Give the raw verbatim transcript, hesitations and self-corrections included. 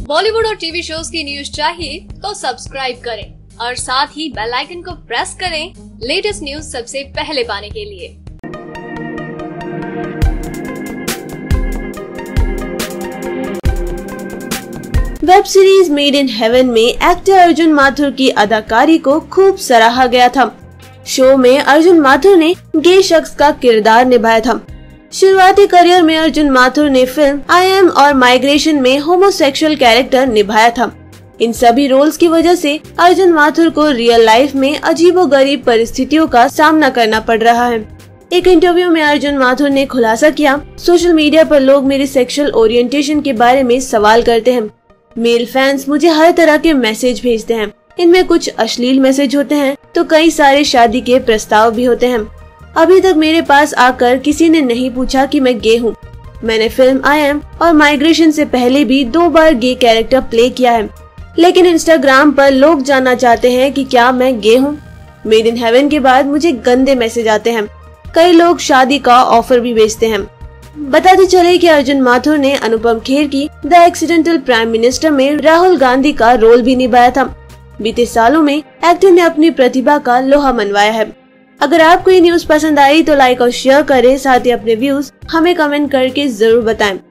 बॉलीवुड और TV shows की news चाहिए तो सब्सक्राइब करें और साथ ही बेल आइकन को प्रेस करें लेटेस्ट न्यूज सबसे पहले पाने के लिए। Web series made in heaven में एक्टर अर्जुन माथुर की अदाकारी को खूब सराहा गया था। शो में अर्जुन माथुर ने गे शख्स का किरदार निभाया था। शुरुआती करियर में अर्जुन माथुर ने फिल्म आई एम और माइग्रेशन में होमोसेक्सुअल कैरेक्टर निभाया था। इन सभी रोल्स की वजह से अर्जुन माथुर को रियल लाइफ में अजीबोगरीब परिस्थितियों का सामना करना पड़ रहा है। एक इंटरव्यू में अर्जुन माथुर ने खुलासा किया, सोशल मीडिया पर लोग मेरे सेक्सुअल ओरिएंटेशन के बारे में सवाल करते हैं। मेल फैंस मुझे हर तरह के मैसेज भेजते हैं। इनमें कुछ अश्लील मैसेज होते हैं तो कई सारे शादी के प्रस्ताव भी होते हैं। अभी तक मेरे पास आकर किसी ने नहीं पूछा कि मैं गे हूँ। मैंने फिल्म आई एम और माइग्रेशन से पहले भी दो बार गे कैरेक्टर प्ले किया है, लेकिन इंस्टाग्राम पर लोग जानना चाहते हैं कि क्या मैं गे हूँ। मेड इन हेवन के बाद मुझे गंदे मैसेज आते हैं। कई लोग शादी का ऑफर भी भेजते हैं। बताते चले कि अर्जुन माथुर ने अनुपम खेर की द एक्सीडेंटल प्राइम मिनिस्टर में राहुल गांधी का रोल भी निभाया था। बीते सालों में एक्टर ने अपनी प्रतिभा का लोहा मनवाया है। अगर आपको ये न्यूज पसंद आई तो लाइक और शेयर करें, साथ ही अपने व्यूज हमें कमेंट करके जरूर बताएं।